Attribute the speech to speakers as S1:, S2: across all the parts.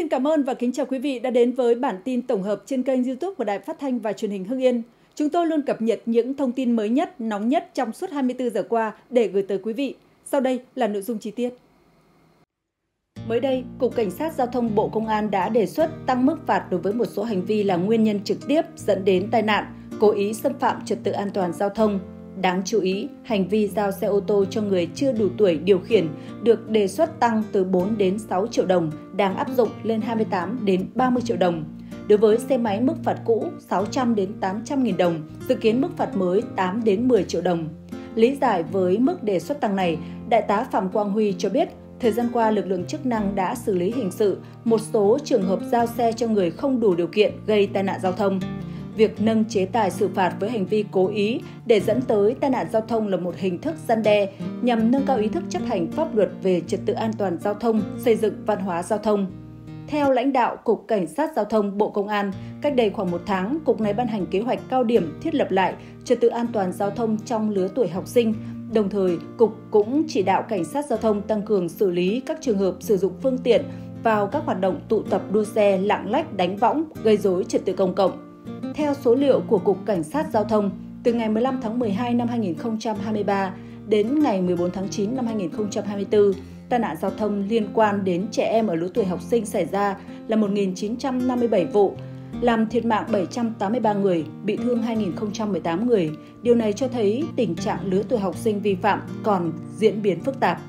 S1: cảm ơn và kính chào quý vị đã đến với bản tin tổng hợp trên kênh YouTube của Đài Phát thanh và Truyền hình Hưng Yên. Chúng tôi luôn cập nhật những thông tin mới nhất, nóng nhất trong suốt 24 giờ qua để gửi tới quý vị. Sau đây là nội dung chi tiết. Mới đây, Cục Cảnh sát Giao thông Bộ Công an đã đề xuất tăng mức phạt đối với một số hành vi là nguyên nhân trực tiếp dẫn đến tai nạn, cố ý xâm phạm trật tự an toàn giao thông. Đáng chú ý, hành vi giao xe ô tô cho người chưa đủ tuổi điều khiển được đề xuất tăng từ 4 đến 6 triệu đồng, đang áp dụng lên 28 đến 30 triệu đồng. Đối với xe máy, mức phạt cũ 600 đến 800 nghìn đồng, dự kiến mức phạt mới 8 đến 10 triệu đồng. Lý giải với mức đề xuất tăng này, Đại tá Phạm Quang Huy cho biết, thời gian qua lực lượng chức năng đã xử lý hình sự một số trường hợp giao xe cho người không đủ điều kiện gây tai nạn giao thông. Việc nâng chế tài xử phạt với hành vi cố ý để dẫn tới tai nạn giao thông là một hình thức răn đe nhằm nâng cao ý thức chấp hành pháp luật về trật tự an toàn giao thông, xây dựng văn hóa giao thông. Theo lãnh đạo Cục Cảnh sát Giao thông Bộ Công an, cách đây khoảng 1 tháng, Cục này ban hành kế hoạch cao điểm thiết lập lại trật tự an toàn giao thông trong lứa tuổi học sinh. Đồng thời, Cục cũng chỉ đạo Cảnh sát Giao thông tăng cường xử lý các trường hợp sử dụng phương tiện vào các hoạt động tụ tập đua xe, lạng lách đánh võng, gây rối trật tự công cộng. Theo số liệu của Cục Cảnh sát Giao thông, từ ngày 15 tháng 12 năm 2023 đến ngày 14 tháng 9 năm 2024, tai nạn giao thông liên quan đến trẻ em ở lứa tuổi học sinh xảy ra là 1.957 vụ, làm thiệt mạng 783 người, bị thương 2.018 người. Điều này cho thấy tình trạng lứa tuổi học sinh vi phạm còn diễn biến phức tạp.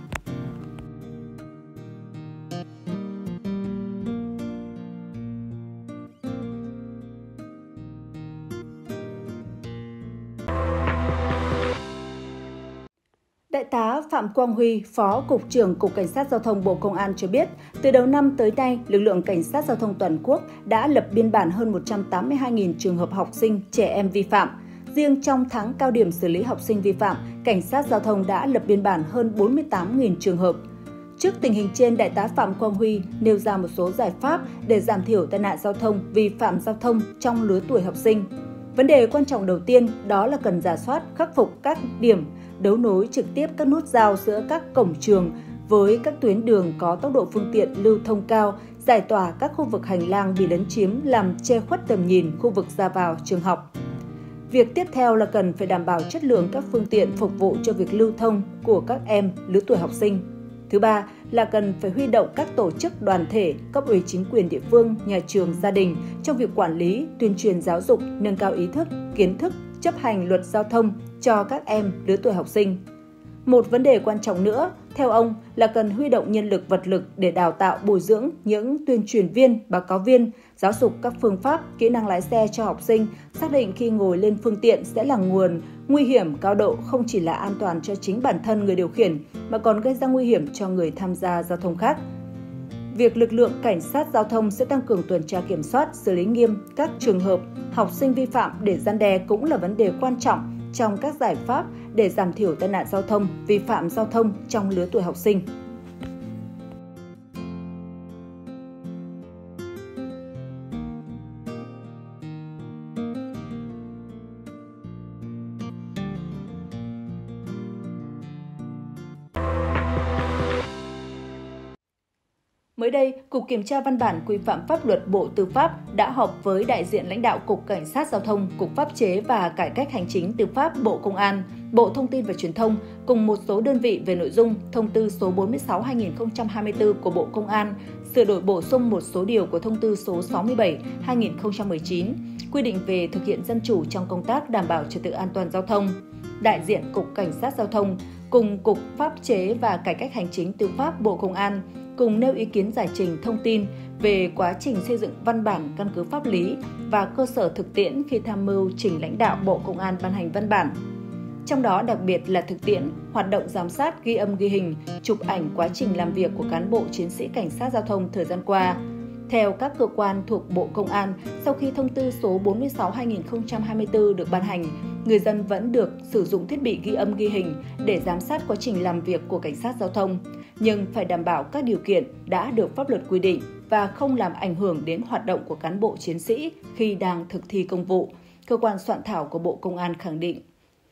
S1: Đại tá Phạm Quang Huy, Phó Cục trưởng Cục Cảnh sát Giao thông Bộ Công an cho biết, từ đầu năm tới nay, lực lượng Cảnh sát Giao thông toàn quốc đã lập biên bản hơn 182.000 trường hợp học sinh, trẻ em vi phạm. Riêng trong tháng cao điểm xử lý học sinh vi phạm, Cảnh sát Giao thông đã lập biên bản hơn 48.000 trường hợp. Trước tình hình trên, Đại tá Phạm Quang Huy nêu ra một số giải pháp để giảm thiểu tai nạn giao thông, vi phạm giao thông trong lứa tuổi học sinh. Vấn đề quan trọng đầu tiên đó là cần rà soát, khắc phục các điểm đấu nối trực tiếp các nút giao giữa các cổng trường với các tuyến đường có tốc độ phương tiện lưu thông cao, giải tỏa các khu vực hành lang bị lấn chiếm làm che khuất tầm nhìn khu vực ra vào trường học. Việc tiếp theo là cần phải đảm bảo chất lượng các phương tiện phục vụ cho việc lưu thông của các em lứa tuổi học sinh. Thứ ba là cần phải huy động các tổ chức đoàn thể, cấp ủy chính quyền địa phương, nhà trường, gia đình trong việc quản lý, tuyên truyền giáo dục, nâng cao ý thức, kiến thức, chấp hành luật giao thông cho các em lứa tuổi học sinh. Một vấn đề quan trọng nữa, theo ông, là cần huy động nhân lực vật lực để đào tạo bồi dưỡng những tuyên truyền viên, báo cáo viên, giáo dục các phương pháp, kỹ năng lái xe cho học sinh, xác định khi ngồi lên phương tiện sẽ là nguồn nguy hiểm cao độ không chỉ là an toàn cho chính bản thân người điều khiển mà còn gây ra nguy hiểm cho người tham gia giao thông khác. Việc lực lượng Cảnh sát Giao thông sẽ tăng cường tuần tra kiểm soát, xử lý nghiêm các trường hợp học sinh vi phạm để răn đe cũng là vấn đề quan trọng trong các giải pháp để giảm thiểu tai nạn giao thông, vi phạm giao thông trong lứa tuổi học sinh. Mới đây, Cục Kiểm tra Văn bản Quy phạm Pháp luật Bộ Tư pháp đã họp với đại diện lãnh đạo Cục Cảnh sát Giao thông, Cục Pháp chế và Cải cách Hành chính Tư pháp Bộ Công an, Bộ Thông tin và Truyền thông cùng một số đơn vị về nội dung Thông tư số 46/2024 của Bộ Công an, sửa đổi bổ sung một số điều của Thông tư số 67/2019, quy định về thực hiện dân chủ trong công tác đảm bảo trật tự an toàn giao thông. Đại diện Cục Cảnh sát Giao thông cùng Cục Pháp chế và Cải cách Hành chính Tư pháp Bộ Công an cùng nêu ý kiến giải trình thông tin về quá trình xây dựng văn bản căn cứ pháp lý và cơ sở thực tiễn khi tham mưu trình lãnh đạo Bộ Công an ban hành văn bản. Trong đó đặc biệt là thực tiễn, hoạt động giám sát, ghi âm ghi hình, chụp ảnh quá trình làm việc của cán bộ chiến sĩ cảnh sát giao thông thời gian qua. Theo các cơ quan thuộc Bộ Công an, sau khi thông tư số 46/2024 được ban hành, người dân vẫn được sử dụng thiết bị ghi âm ghi hình để giám sát quá trình làm việc của cảnh sát giao thông, nhưng phải đảm bảo các điều kiện đã được pháp luật quy định và không làm ảnh hưởng đến hoạt động của cán bộ chiến sĩ khi đang thực thi công vụ, cơ quan soạn thảo của Bộ Công an khẳng định.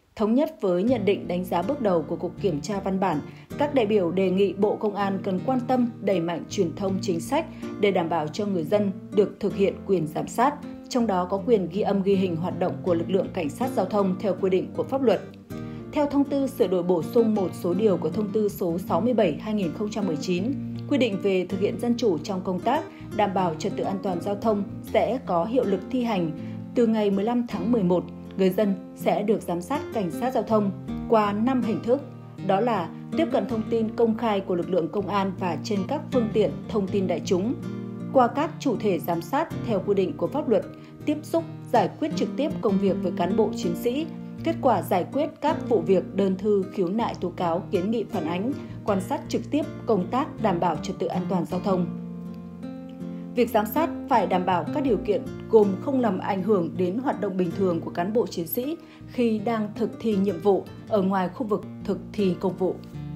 S1: Thống nhất với nhận định đánh giá bước đầu của Cục Kiểm tra Văn bản, các đại biểu đề nghị Bộ Công an cần quan tâm đẩy mạnh truyền thông chính sách để đảm bảo cho người dân được thực hiện quyền giám sát, trong đó có quyền ghi âm ghi hình hoạt động của lực lượng cảnh sát giao thông theo quy định của pháp luật. Theo thông tư sửa đổi bổ sung một số điều của thông tư số 67/2019, quy định về thực hiện dân chủ trong công tác đảm bảo trật tự an toàn giao thông sẽ có hiệu lực thi hành từ ngày 15 tháng 11. Người dân sẽ được giám sát cảnh sát giao thông qua 5 hình thức, đó là tiếp cận thông tin công khai của lực lượng công an và trên các phương tiện thông tin đại chúng, qua các chủ thể giám sát theo quy định của pháp luật, tiếp xúc, giải quyết trực tiếp công việc với cán bộ chiến sĩ, kết quả giải quyết các vụ việc đơn thư khiếu nại tố cáo kiến nghị phản ánh, quan sát trực tiếp công tác đảm bảo trật tự an toàn giao thông. Việc giám sát phải đảm bảo các điều kiện gồm không làm ảnh hưởng đến hoạt động bình thường của cán bộ chiến sĩ khi đang thực thi nhiệm vụ ở ngoài khu vực thực thi công vụ.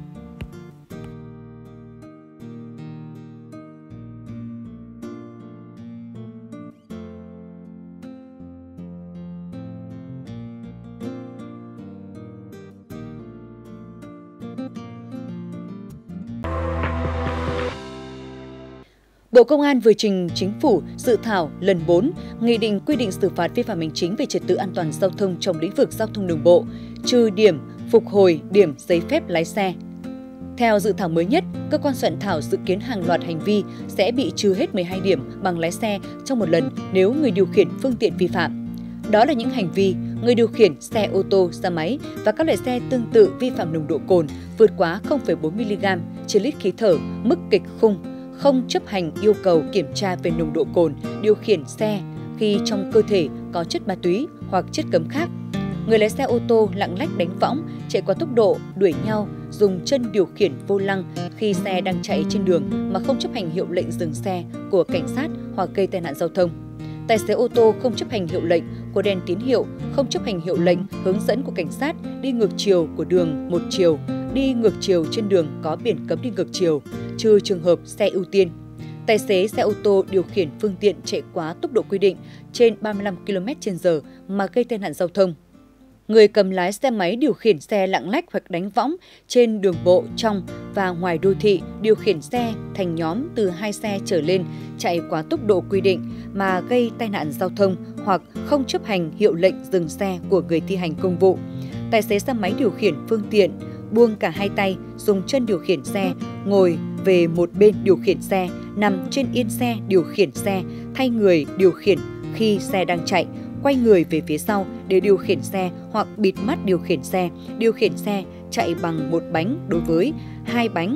S2: Bộ Công an vừa trình Chính phủ dự thảo lần 4 Nghị định quy định xử phạt vi phạm hành chính về trật tự an toàn giao thông trong lĩnh vực giao thông đường bộ, trừ điểm phục hồi điểm giấy phép lái xe. Theo dự thảo mới nhất, cơ quan soạn thảo dự kiến hàng loạt hành vi sẽ bị trừ hết 12 điểm bằng lái xe trong một lần nếu người điều khiển phương tiện vi phạm. Đó là những hành vi người điều khiển xe ô tô, xe máy và các loại xe tương tự vi phạm nồng độ cồn vượt quá 0,4mg trên lít khí thở, mức kịch khung, không chấp hành yêu cầu kiểm tra về nồng độ cồn, điều khiển xe khi trong cơ thể có chất ma túy hoặc chất cấm khác. Người lái xe ô tô lạng lách đánh võng, chạy quá tốc độ, đuổi nhau, dùng chân điều khiển vô lăng khi xe đang chạy trên đường mà không chấp hành hiệu lệnh dừng xe của cảnh sát hoặc gây tai nạn giao thông. Tài xế ô tô không chấp hành hiệu lệnh của đèn tín hiệu, không chấp hành hiệu lệnh hướng dẫn của cảnh sát, đi ngược chiều của đường một chiều, đi ngược chiều trên đường có biển cấm đi ngược chiều, trừ trường hợp xe ưu tiên. Tài xế xe ô tô điều khiển phương tiện chạy quá tốc độ quy định trên 35 km/h mà gây tai nạn giao thông. Người cầm lái xe máy điều khiển xe lạng lách hoặc đánh võng trên đường bộ trong và ngoài đô thị, điều khiển xe thành nhóm từ 2 xe trở lên chạy quá tốc độ quy định mà gây tai nạn giao thông hoặc không chấp hành hiệu lệnh dừng xe của người thi hành công vụ. Tài xế xe máy điều khiển phương tiện buông cả hai tay, dùng chân điều khiển xe, ngồi về một bên điều khiển xe, nằm trên yên xe điều khiển xe, thay người điều khiển khi xe đang chạy, quay người về phía sau để điều khiển xe hoặc bịt mắt điều khiển xe chạy bằng một bánh đối với hai bánh,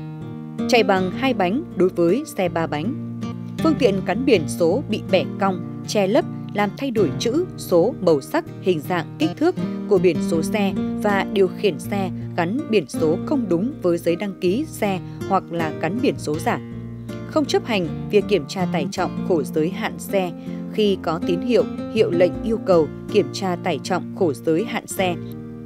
S2: chạy bằng hai bánh đối với xe ba bánh. Phương tiện gắn biển số bị bẻ cong, che lấp, làm thay đổi chữ, số, màu sắc, hình dạng, kích thước của biển số xe và điều khiển xe gắn biển số không đúng với giấy đăng ký xe hoặc là gắn biển số giả. Không chấp hành việc kiểm tra tải trọng khổ giới hạn xe khi có tín hiệu, hiệu lệnh yêu cầu kiểm tra tải trọng khổ giới hạn xe.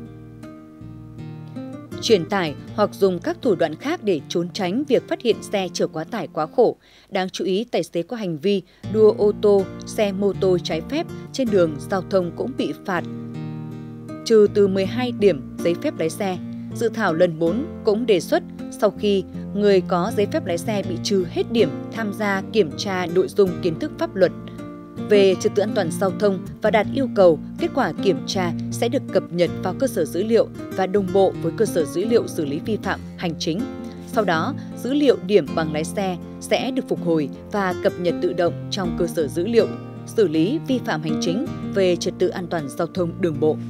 S2: Chuyển tải hoặc dùng các thủ đoạn khác để trốn tránh việc phát hiện xe chở quá tải quá khổ. Đáng chú ý, tài xế có hành vi đua ô tô, xe mô tô trái phép trên đường giao thông cũng bị phạt trừ từ 12 điểm giấy phép lái xe. Dự thảo lần 4 cũng đề xuất sau khi người có giấy phép lái xe bị trừ hết điểm tham gia kiểm tra nội dung kiến thức pháp luật về trật tự an toàn giao thông và đạt yêu cầu, kết quả kiểm tra sẽ được cập nhật vào cơ sở dữ liệu và đồng bộ với cơ sở dữ liệu xử lý vi phạm hành chính. Sau đó, dữ liệu điểm bằng lái xe sẽ được phục hồi và cập nhật tự động trong cơ sở dữ liệu xử lý vi phạm hành chính về trật tự an toàn giao thông đường bộ.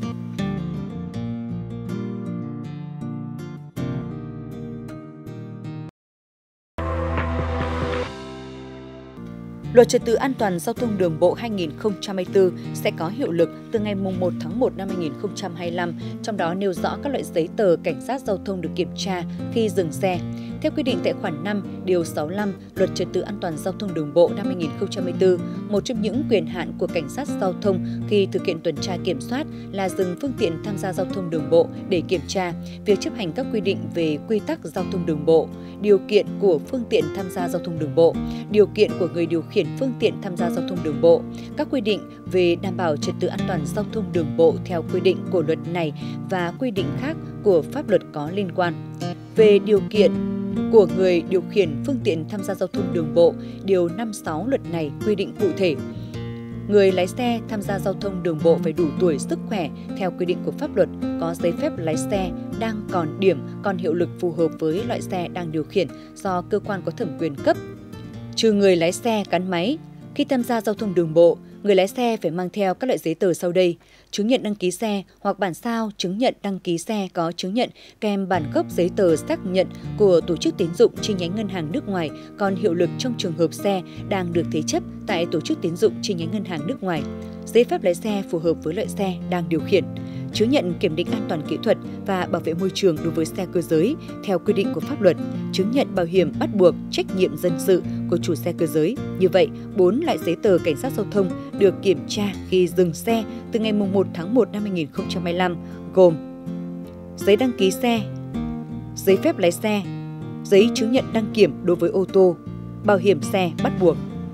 S2: Luật Trật tự an toàn giao thông đường bộ 2024 sẽ có hiệu lực từ ngày 1 tháng 1 năm 2025, trong đó nêu rõ các loại giấy tờ cảnh sát giao thông được kiểm tra khi dừng xe. Theo quy định tại khoản 5, điều 65 Luật Trật tự an toàn giao thông đường bộ năm 2024, một trong những quyền hạn của cảnh sát giao thông khi thực hiện tuần tra kiểm soát là dừng phương tiện tham gia giao thông đường bộ để kiểm tra việc chấp hành các quy định về quy tắc giao thông đường bộ, điều kiện của phương tiện tham gia giao thông đường bộ, điều kiện của người điều khiển khiển phương tiện tham gia giao thông đường bộ, các quy định về đảm bảo trật tự an toàn giao thông đường bộ theo quy định của luật này và quy định khác của pháp luật có liên quan. Về điều kiện của người điều khiển phương tiện tham gia giao thông đường bộ, Điều 56 luật này quy định cụ thể. Người lái xe tham gia giao thông đường bộ phải đủ tuổi, sức khỏe theo quy định của pháp luật, có giấy phép lái xe đang còn điểm, còn hiệu lực phù hợp với loại xe đang điều khiển do cơ quan có thẩm quyền cấp. Trừ người lái xe gắn máy, khi tham gia giao thông đường bộ, người lái xe phải mang theo các loại giấy tờ sau đây: chứng nhận đăng ký xe hoặc bản sao chứng nhận đăng ký xe có chứng nhận kèm bản gốc giấy tờ xác nhận của tổ chức tín dụng chi nhánh ngân hàng nước ngoài còn hiệu lực trong trường hợp xe đang được thế chấp tại tổ chức tín dụng chi nhánh ngân hàng nước ngoài, giấy phép lái xe phù hợp với loại xe đang điều khiển, chứng nhận kiểm định an toàn kỹ thuật và bảo vệ môi trường đối với xe cơ giới theo quy định của pháp luật, chứng nhận bảo hiểm bắt buộc trách nhiệm dân sự của chủ xe cơ giới. Như vậy, 4 loại giấy tờ cảnh sát giao thông được kiểm tra khi dừng xe từ ngày 1 tháng 1 năm 2025 gồm giấy đăng ký xe, giấy phép lái xe, giấy chứng nhận đăng kiểm đối với ô tô, bảo hiểm xe bắt buộc.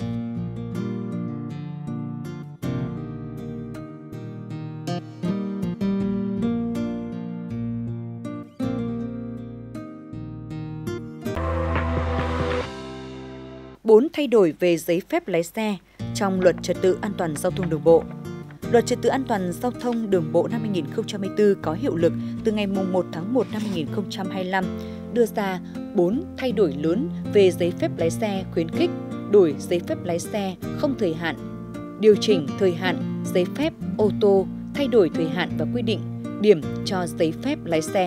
S2: Bốn thay đổi về giấy phép lái xe trong Luật Trật tự an toàn giao thông đường bộ. Luật Trật tự an toàn giao thông đường bộ năm 2024 có hiệu lực từ ngày 1 tháng 1 năm 2025, đưa ra 4 thay đổi lớn về giấy phép lái xe, khuyến khích đổi giấy phép lái xe không thời hạn, điều chỉnh thời hạn giấy phép ô tô, thay đổi thời hạn và quy định điểm cho giấy phép lái xe.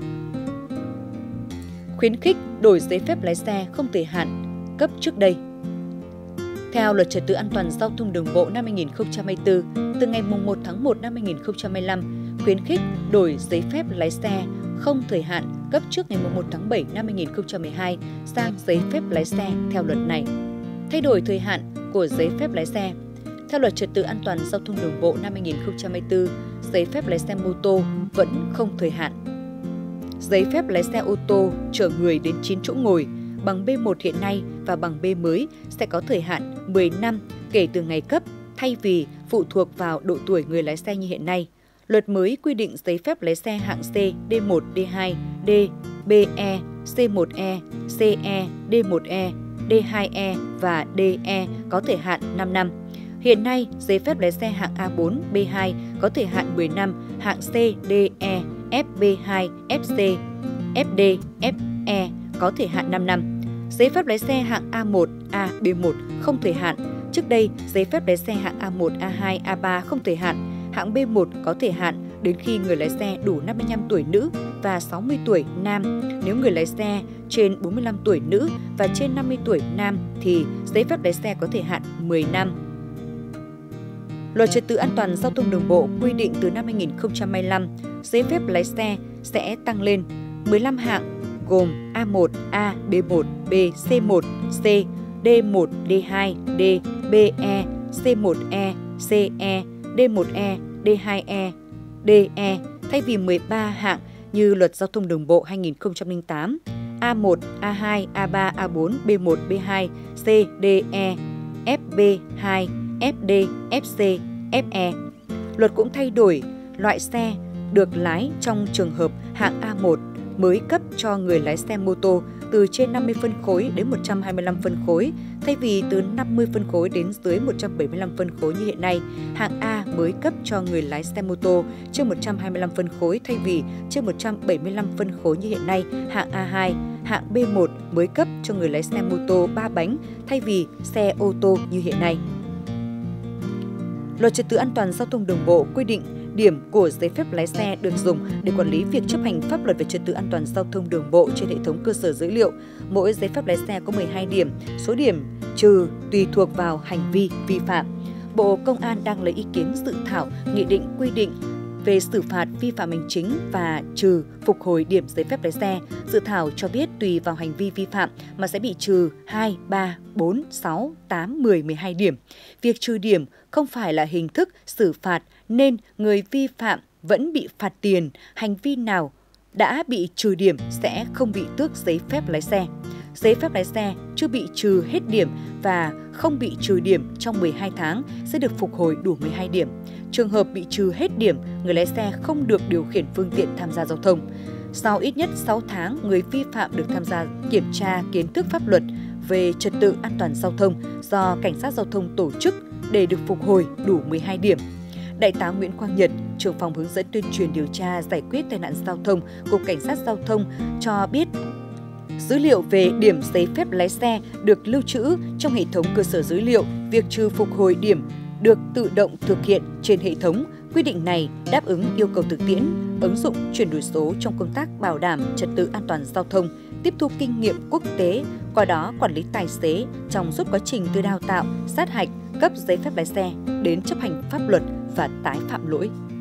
S2: Khuyến khích đổi giấy phép lái xe không thời hạn cấp trước đây. Theo Luật Trật tự an toàn giao thông đường bộ năm 2024, từ ngày 1 tháng 1 năm 2025, khuyến khích đổi giấy phép lái xe không thời hạn cấp trước ngày 1 tháng 7 năm 2012 sang giấy phép lái xe theo luật này. Thay đổi thời hạn của giấy phép lái xe. Theo Luật Trật tự an toàn giao thông đường bộ năm 2024, giấy phép lái xe mô tô vẫn không thời hạn. Giấy phép lái xe ô tô chở người đến 9 chỗ ngồi bằng B1 hiện nay và bằng B mới sẽ có thời hạn 10 năm kể từ ngày cấp, thay vì phụ thuộc vào độ tuổi người lái xe như hiện nay. Luật mới quy định giấy phép lái xe hạng C, D1, D2, D, BE, C1E, CE, D1E, D2E và DE có thời hạn 5 năm. Hiện nay, giấy phép lái xe hạng A4, B2 có thời hạn 10 năm, hạng C, DE, FB2, FC, FD, FE có thời hạn 5 năm. Giấy phép lái xe hạng A1, A, B1 không thời hạn. Trước đây, giấy phép lái xe hạng A1, A2, A3 không thời hạn. Hạng B1 có thời hạn đến khi người lái xe đủ 55 tuổi nữ và 60 tuổi nam. Nếu người lái xe trên 45 tuổi nữ và trên 50 tuổi nam thì giấy phép lái xe có thời hạn 10 năm. Luật Trật tự an toàn giao thông đường bộ quy định từ năm 2025, giấy phép lái xe sẽ tăng lên 15 hạng gồm A1, A, B1, B, C1, C, D1, D2, D, BE, C1E, CE, D1E, D2E, DE thay vì 13 hạng như Luật Giao thông Đường bộ 2008, A1, A2, A3, A4, B1, B2, C, DE, FB2, FD, FC, FE. Luật cũng thay đổi loại xe được lái trong trường hợp hạng A1 mới cấp cho người lái xe mô tô từ trên 50 phân khối đến 125 phân khối, thay vì từ 50 phân khối đến dưới 175 phân khối như hiện nay. Hạng A mới cấp cho người lái xe mô tô trên 125 phân khối thay vì trên 175 phân khối như hiện nay. Hạng A2, hạng B1 mới cấp cho người lái xe mô tô 3 bánh thay vì xe ô tô như hiện nay. Luật Trật tự an toàn giao thông đường bộ quy định điểm của giấy phép lái xe được dùng để quản lý việc chấp hành pháp luật về trật tự an toàn giao thông đường bộ trên hệ thống cơ sở dữ liệu. Mỗi giấy phép lái xe có 12 điểm, số điểm trừ tùy thuộc vào hành vi vi phạm. Bộ Công an đang lấy ý kiến dự thảo nghị định quy định về xử phạt vi phạm hành chính và trừ phục hồi điểm giấy phép lái xe. Dự thảo cho biết tùy vào hành vi vi phạm mà sẽ bị trừ 2, 3, 4, 6, 8, 10, 12 điểm. Việc trừ điểm không phải là hình thức xử phạt nên người vi phạm vẫn bị phạt tiền. Hành vi nào đã bị trừ điểm sẽ không bị tước giấy phép lái xe. Giấy phép lái xe chưa bị trừ hết điểm và không bị trừ điểm trong 12 tháng sẽ được phục hồi đủ 12 điểm. Trường hợp bị trừ hết điểm, người lái xe không được điều khiển phương tiện tham gia giao thông. Sau ít nhất 6 tháng, người vi phạm được tham gia kiểm tra kiến thức pháp luật về trật tự an toàn giao thông do cảnh sát giao thông tổ chức để được phục hồi đủ 12 điểm. Đại tá Nguyễn Quang Nhật, trưởng phòng hướng dẫn tuyên truyền điều tra giải quyết tai nạn giao thông, Cục Cảnh sát Giao thông cho biết, dữ liệu về điểm giấy phép lái xe được lưu trữ trong hệ thống cơ sở dữ liệu. Việc trừ phục hồi điểm được tự động thực hiện trên hệ thống. Quy định này đáp ứng yêu cầu thực tiễn, ứng dụng chuyển đổi số trong công tác bảo đảm trật tự an toàn giao thông, tiếp thu kinh nghiệm quốc tế, qua đó quản lý tài xế trong suốt quá trình từ đào tạo, sát hạch, cấp giấy phép lái xe đến chấp hành pháp luật và tái phạm lỗi.